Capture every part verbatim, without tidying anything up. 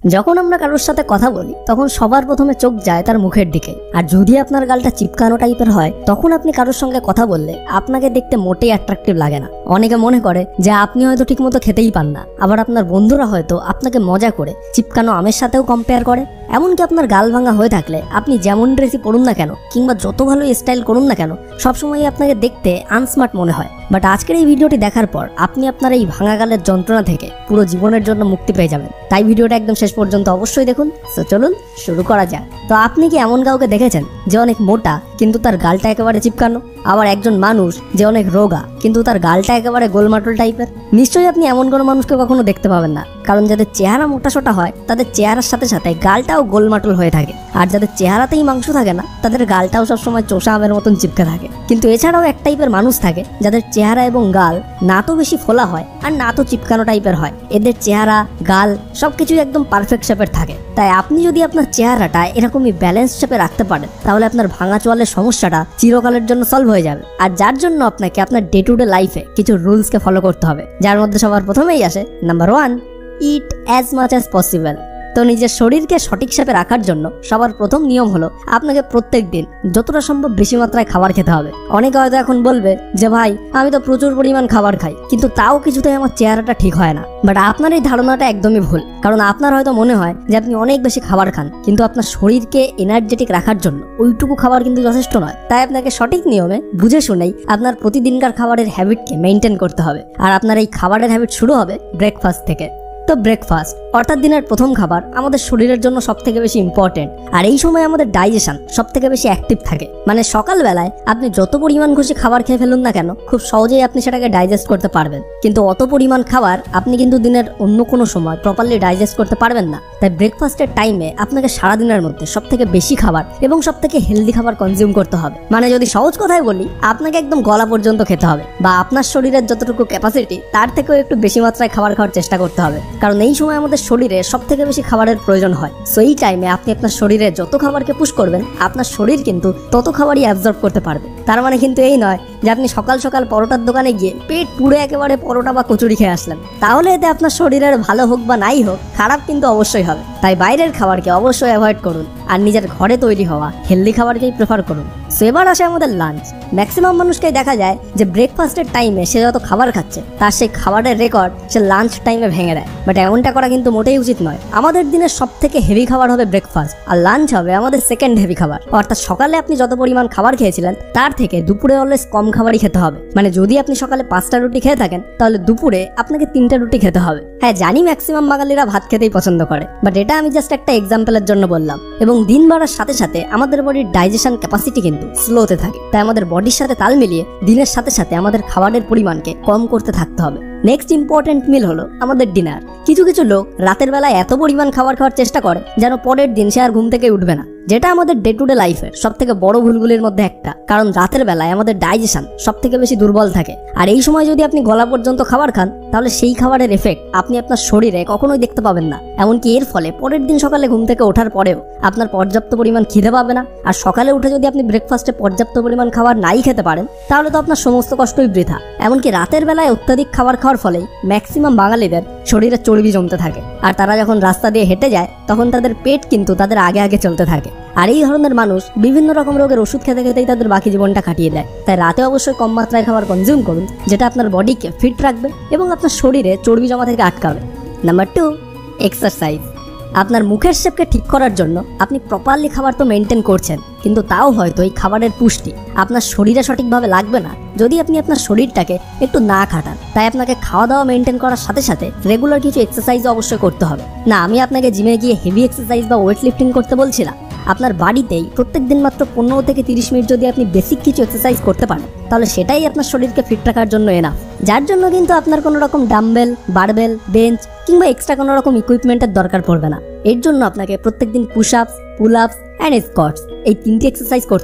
যখন আমরা কারোর সাথে কথা বলি তখন সবার প্রথমে চোখ যায় তার মুখের দিকে। আর যদি আপনার গালটা চিপকানো টাইপের হয় তখন আপনি কারোর সঙ্গে কথা বললে আপনাকে দেখতে মোটেই অ্যাট্রাকটিভ লাগে না। অনেকে মনে করে যে আপনি হয়তো ঠিকমতো খেতেই পান না, আবার আপনার বন্ধুরা হয়তো আপনাকে মজা করে চিপকানো আমের সাথেও কম্পেয়ার করে। এমনকি আপনার গাল ভাঙা হয়ে থাকলে আপনি যেমন ড্রেসই পরুন না কেন কিংবা যত ভালো স্টাইল করুন না কেন সবসময় আপনাকে দেখতে আনস্মার্ট মনে হয়। বাট আজকের এই ভিডিওটি দেখার পর আপনি আপনার এই ভাঙা গালের যন্ত্রণা থেকে পুরো জীবনের জন্য মুক্তি পেয়ে যাবেন। তাই ভিডিওটা একদম শেষ পর্যন্ত অবশ্যই দেখুন। তো চলুন শুরু করা যাক। তো আপনি কি এমন কাউকে দেখেছেন যে অনেক মোটা কিন্তু তার গালটা একেবারে চিপকানো, আবার একজন মানুষ যে অনেক রোগা কিন্তু তার গালটা একেবারে গোলমাটল টাইপের? নিশ্চয়ই আপনি এমন কোনো মানুষকে কখনো দেখতে পাবেন না, কারণ যাদের চেহারা মোটাসোটা হয় তাদের চেহারার সাথে সাথে গালটাও গোলমাটল হয়ে থাকে। আর যাদের চেহারাতেই মাংস থাকে না তাদের গালটাও সবসময় চোষা আমের মতন চিপকে থাকে। কিন্তু এছাড়াও এক টাইপের মানুষ থাকে যাদের চেহারা এবং গাল না তো বেশি ফোলা হয় আর না তো চিপকানো টাইপের হয়। এদের চেহারা গাল সবকিছুই একদম পারফেক্ট শেপের থাকে। তাই আপনি যদি আপনার চেহারাটা এরকমই ব্যালেন্স শেপে রাখতে পারেন তাহলে আপনার ভাঙা চোয়ালের সমস্যাটা চিরকালের জন্য সলভ হয়ে যাবে। আর যার জন্য আপনাকে আপনার ডে টু ডে লাইফে কিছু রুলসকে ফলো করতে হবে, যার মধ্যে সবার প্রথমেই আসে number one, eat as much as possible. তো নিজের শরীরকে সঠিক শেপে রাখার জন্য সবার প্রথম নিয়ম হলো আপনাকে প্রত্যেক দিন যতটা সম্ভব বেশি মাত্রায় খাবার খেতে হবে। অনেকে হয়তো এখন বলবে যে ভাই আমি তো প্রচুর পরিমাণ খাবার খাই কিন্তু তাও কিছুতেই আমার চেহারাটা ঠিক হয় না। বাট আপনার এই ধারণাটা একদমই ভুল, কারণ আপনার হয়তো মনে হয় যে আপনি অনেক বেশি খাবার খান কিন্তু আপনার শরীরকে এনার্জেটিক রাখার জন্য ওইটুকু খাবার কিন্তু যথেষ্ট নয়। তাই আপনাকে সঠিক নিয়মে বুঝে শুনেই আপনার প্রতিদিনকার খাবারের হ্যাবিটকে মেনটেন করতে হবে। আর আপনার এই খাবারের হ্যাবিট শুরু হবে ব্রেকফাস্ট থেকে। তো ব্রেকফাস্ট অর্থাৎ দিনের প্রথম খাবার আমাদের শরীরের জন্য সব থেকে বেশি ইম্পর্টেন্ট। আর এই সময় আমাদের ডাইজেশন সব থেকে বেশি অ্যাক্টিভ থাকে। মানে সকালবেলায় আপনি যত পরিমাণ খুশি খাবার খেয়ে ফেলুন না কেন খুব সহজেই আপনি সেটাকে ডাইজেস্ট করতে পারবেন, কিন্তু অত পরিমাণ খাবার আপনি কিন্তু দিনের অন্য কোনো সময় প্রপারলি ডাইজেস্ট করতে পারবেন না। তাই ব্রেকফাস্টের টাইমে আপনাকে সারাদিনের মধ্যে সব থেকে বেশি খাবার এবং সব থেকে হেলদি খাবার কনজিউম করতে হবে। মানে যদি সহজ কথায় বলি আপনাকে একদম গলা পর্যন্ত খেতে হবে, বা আপনার শরীরের যতটুকু ক্যাপাসিটি তার থেকেও একটু বেশি মাত্রায় খাবার খাওয়ার চেষ্টা করতে হবে, কারণ এই সময় আমাদের শরীরে সব থেকে বেশি খাবারের প্রয়োজন হয়। সো এই টাইমে আপনি আপনার শরীরে যত খাবারকে পুশ করবেন আপনার শরীর কিন্তু তত খাবারই অ্যাবজর্ব করতে পারবে। তার মানে কিন্তু এই নয় যে আপনি সকাল সকাল পরোটার দোকানে গিয়ে পেট পুড়ে একেবারে পরোটা বা কচুরি খেয়ে আসলেন, তাহলে এতে আপনার শরীরের ভালো হোক বা নাই হোক খারাপ কিন্তু অবশ্যই হবে। তাই বাইরের খাবারকে অবশ্যই অ্যাভয়েড করুন আর নিজের ঘরে তৈরি হওয়া হেলদি খাবারকেই প্রেফার করুন। সো এবার আসে আমাদের লাঞ্চ। ম্যাক্সিমাম মানুষকেই দেখা যায় যে ব্রেকফাস্টের টাইমে সে যত খাবার খাচ্ছে তার সেই খাবারের রেকর্ড সে লাঞ্চ টাইমে ভেঙে দেয়। বাট এমনটা করা কিন্তু মোটেই উচিত নয়। আমাদের দিনের সব থেকে হেভি খাবার হবে ব্রেকফাস্ট, আর লাঞ্চ হবে আমাদের সেকেন্ড হেভি খাবার। অর্থাৎ সকালে আপনি যত পরিমাণ খাবার খেয়েছিলেন তার থেকে দুপুরে অলওয়েজ কম খাবারই খেতে হবে। মানে যদি আপনি সকালে পাঁচটা রুটি খেয়ে থাকেন তাহলে দুপুরে আপনাকে তিনটা রুটি খেতে হবে। হ্যাঁ জানি ম্যাক্সিমাম বাঙালিরা ভাত খেতেই পছন্দ করে, বাট এটা আমি জাস্ট একটা এক্সাম্পলের জন্য বললাম। এবং দিন বাড়ার সাথে সাথে আমাদের বডির ডাইজেশন ক্যাপাসিটি কিন্তু স্লোতে থাকে। তাই আমাদের বডির সাথে তাল মিলিয়ে দিনের সাথে সাথে আমাদের খাবারের পরিমাণকে কম করতে থাকতে হবে। নেক্সট ইম্পর্টেন্ট মিল হলো আমাদের ডিনার। কিছু কিছু লোক রাতের বেলায় এত পরিমাণ খাবার খাওয়ার চেষ্টা করে যেন পরের দিন সে আর ঘুম থেকে উঠবে না, যেটা আমাদের ডে টু ডে লাইফের সব থেকে বড় ভুলগুলির মধ্যে একটা। কারণ রাতের বেলায় আমাদের ডাইজেশন সব থেকে বেশি দুর্বল থাকে, আর এই সময় যদি আপনি গলা পর্যন্ত খাবার খান তাহলে সেই খাবারের এফেক্ট আপনি আপনার শরীরে কখনোই দেখতে পাবেন না। এমনকি এর ফলে পরের দিন সকালে ঘুম থেকে ওঠার পরেও আপনার পর্যাপ্ত পরিমাণ খিদে পাবে না। আর সকালে উঠে যদি আপনি ব্রেকফাস্টে পর্যাপ্ত পরিমাণ খাবার নাই খেতে পারেন তাহলে তো আপনার সমস্ত কষ্টই বৃথা। এমনকি রাতের বেলায় অত্যাধিক খাবার খাওয়ার ফলেই ম্যাক্সিমাম বাঙালিদের শরীরে চর্বি জমতে থাকে, আর তারা যখন রাস্তা দিয়ে হেঁটে যায় তখন তাদের পেট কিন্তু তাদের আগে আগে চলতে থাকে। আর এই ধরনের মানুষ বিভিন্ন রকম রোগের ওষুধ খেতে খেতেই তাদের বাকি জীবনটা কাটিয়ে দেয়। তাই রাতে অবশ্যই কম মাত্রায় খাবার কনজিউম করুন, যেটা আপনার বডিকে ফিট রাখবে এবং আপনার শরীরে চর্বি জমা থেকে আটকাবে। Number two, exercise. আপনার মুখের শেপকে ঠিক করার জন্য আপনি প্রপারলি খাবার তো মেনটেন করছেন, কিন্তু তাও হয়তো এই খাবারের পুষ্টি আপনার শরীরে সঠিকভাবে লাগবে না যদি আপনি আপনার শরীরটাকে একটু না খাটান। তাই আপনাকে খাওয়া দাওয়া মেনটেন করার সাথে সাথে রেগুলার কিছু এক্সারসাইজও অবশ্যই করতে হবে। না, আমি আপনাকে জিমে গিয়ে হেভি এক্সারসাইজ বা ওয়েট লিফটিং করতে বলছি না। আপনার বাড়িতেই প্রত্যেক দিন মাত্র পনেরো থেকে তিরিশ মিনিট যদি আপনি বেসিক কিছু এক্সারসাইজ করতে পারেন তাহলে সেটাই আপনার শরীরকে ফিট রাখার জন্য এনাফ। যার জন্য কিন্তু আপনার কোনো রকম ডাম্বেল, বারবেল, বেঞ্চ কিংবা এক্সট্রা কোনো রকম ইকুইপমেন্টের দরকার পড়বে না। এর জন্য আপনাকে প্রত্যেকদিন পুশ আপস, পুল আপস অ্যান্ড স্কোয়াটস এই তিনটি এক্সারসাইজ করতে হবে।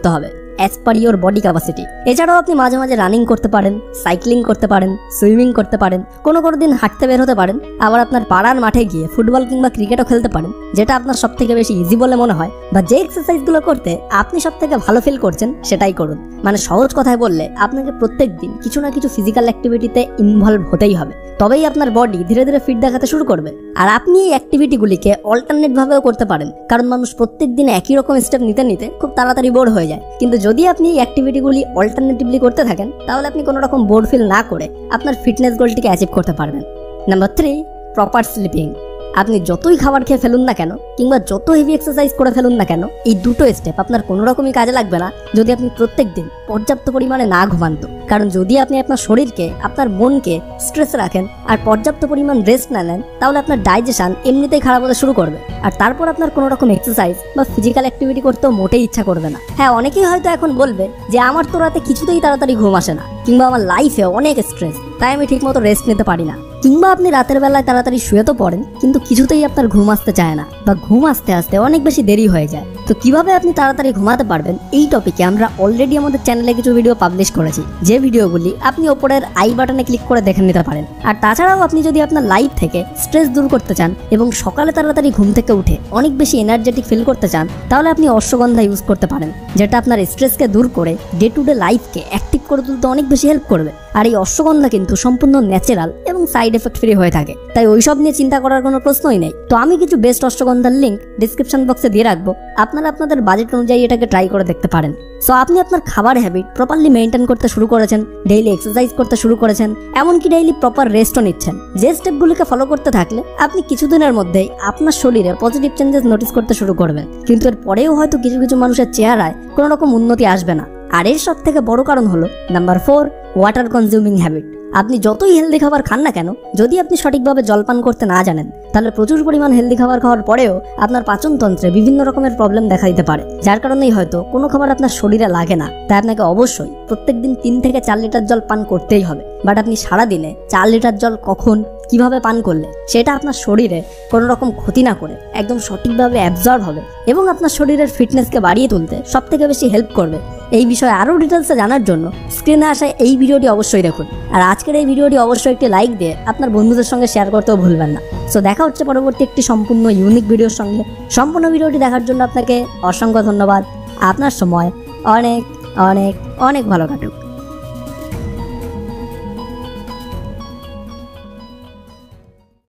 As per your body capacity. এছাড়াও আপনি মাঝে মাঝে রানিং করতে পারেন, সাইক্লিং করতে পারেন, সুইমিং করতে পারেন, কোনো কোনো দিন হাঁটতে বের হতে পারেন, আবার আপনার পাড়ার মাঠে গিয়ে ফুটবল কিংবা ক্রিকেটও খেলতে পারেন, যেটা আপনার সব থেকে বেশি ইজি বলে মনে হয়, বা যে এক্সারসাইজগুলো করতে আপনি সব থেকে ভালো ফিল করছেন সেটাই করুন। মানে সহজ কথায় বললে আপনাকে প্রত্যেক দিন কিছু না কিছু ফিজিক্যাল অ্যাক্টিভিটিতে ইনভলভ হতেই হবে, তবেই আপনার বডি ধীরে ধীরে ফিট দেখাতে শুরু করবে। আর আপনি এই অ্যাক্টিভিটিগুলিকে অল্টারনেট ভাবেও করতে পারেন, কারণ মানুষ প্রত্যেক দিন একই রকম স্টেপ নিতে নিতে খুব তাড়াতাড়ি বোর হয়ে যায়। কিন্তু যদি আপনি এই অ্যাক্টিভিটিগুলি অল্টারনেটিভলি করতে থাকেন, তাহলে আপনি কোনো রকম বোর ফিল না করে আপনার ফিটনেস গোলটিকে অ্যাচিভ করতে পারবেন। Number three, proper sleeping. আপনি যতই খাবার খেয়ে ফেলুন না কেন কিংবা যত হেভি এক্সারসাইজ করে ফেলুন না কেন, এই দুটো স্টেপ আপনার কোনো রকমই কাজে লাগবে না যদি আপনি প্রত্যেক দিন পর্যাপ্ত পরিমাণে না ঘুমান। তো কারণ যদি আপনি আপনার শরীরকে, আপনার মনকে স্ট্রেস রাখেন আর পর্যাপ্ত পরিমাণ রেস্ট না নেন, তাহলে আপনার ডাইজেশন এমনিতেই খারাপ হতে শুরু করবে, আর তারপর আপনার কোনো রকম এক্সারসাইজ বা ফিজিক্যাল অ্যাক্টিভিটি করতেও মোটেই ইচ্ছা করবে না। হ্যাঁ, অনেকেই হয়তো এখন বলবে যে আমার তো রাতে কিছুতেই তাড়াতাড়ি ঘুম আসে না, কিংবা আমার লাইফে অনেক স্ট্রেস, তাই আমি ঠিকমতো রেস্ট নিতে পারি না। কিংবা আপনি রাতের বেলায় তাড়াতাড়ি শুয়ে তো পড়েন, কিন্তু কিছুতেই আপনার ঘুম আসতে চায় না, বা ঘুম আসতে আসতে অনেক বেশি দেরি হয়ে যায়। তো কিভাবে আপনি তাড়াতাড়ি ঘুমাতে পারবেন, এই টপিকে আমরা অলরেডি আমাদের চ্যানেলে কিছু ভিডিও পাবলিশ করেছি, যে ভিডিওগুলি আপনি ওপরের আই বাটনে ক্লিক করে দেখে নিতে পারেন। আর তাছাড়াও আপনি যদি আপনার লাইফ থেকে স্ট্রেস দূর করতে চান এবং সকালে তাড়াতাড়ি ঘুম থেকে উঠে অনেক বেশি এনার্জেটিক ফিল করতে চান, তাহলে আপনি অশ্বগন্ধা ইউজ করতে পারেন, যেটা আপনার স্ট্রেসকে দূর করে ডে টু ডে লাইফকে অ্যাক্টিভ করে তুলতে অনেক বেশি হেল্প করবে। আর এই অশ্বগন্ধা কিন্তু সম্পূর্ণ ন্যাচারাল এবং সাইড এফেক্ট ফ্রি হয়ে থাকে, তাই ওইসব নিয়ে চিন্তা করার কোনো প্রশ্নই নেই। তো আমি কিছু বেস্ট অশ্বগন্ধার লিঙ্ক ডিসক্রিপশন বক্সে দিয়ে রাখবো, আপনারা আপনাদের বাজেট অনুযায়ী এটাকে ট্রাই করে দেখতে পারেন। সো আপনি আপনার খাবার হ্যাবিট প্রপারলি মেনটেন করতে শুরু করেছেন, ডেইলি এক্সারসাইজ করতে শুরু করেছেন, এমনকি ডেইলি প্রপার রেস্টও নিচ্ছেন। যে স্টেপগুলিকে ফলো করতে থাকলে আপনি কিছুদিনের মধ্যেই আপনার শরীরে পজিটিভ চেঞ্জেস নোটিস করতে শুরু করবেন, কিন্তু এর পরেও হয়তো কিছু কিছু মানুষের চেহারায় কোনো রকম উন্নতি আসবে না। আর এর সব থেকে বড় কারণ হলো number four, water consuming habit. আপনি যতই হেলদি খাবার খান না কেন, যদি আপনি সঠিকভাবে জল পান করতে না জানেন, তাহলে প্রচুর পরিমাণ হেলদি খাবার খাওয়ার পরেও আপনার পাচনতন্ত্রে বিভিন্ন রকমের প্রবলেম দেখা দিতে পারে, যার কারণেই হয়তো কোনো খাবার আপনার শরীরে লাগে না। তাই আপনাকে অবশ্যই প্রত্যেকদিন তিন থেকে চার লিটার জল পান করতেই হবে। বাট আপনি সারাদিনে চার লিটার জল কখন, কিভাবে পান করলে সেটা আপনার শরীরে কোনো রকম ক্ষতি না করে একদম সঠিকভাবে অ্যাবজর্ব হবে এবং আপনার শরীরের ফিটনেসকে বাড়িয়ে তুলতে সব থেকে বেশি হেল্প করবে। এই বিষয়ে আরও ডিটেলসে জানার জন্য স্ক্রিনে আসা এই ভিডিওটি অবশ্যই দেখুন। আর আজকের এই ভিডিওটি অবশ্যই একটি লাইক দিয়ে আপনার বন্ধুদের সঙ্গে শেয়ার করতেও ভুলবেন না। সো দেখা হচ্ছে পরবর্তী একটি সম্পূর্ণ ইউনিক ভিডিওর সঙ্গে। সম্পূর্ণ ভিডিওটি দেখার জন্য আপনাকে অসংখ্য ধন্যবাদ। আপনার সময় অনেক অনেক অনেক ভালো কাটুক।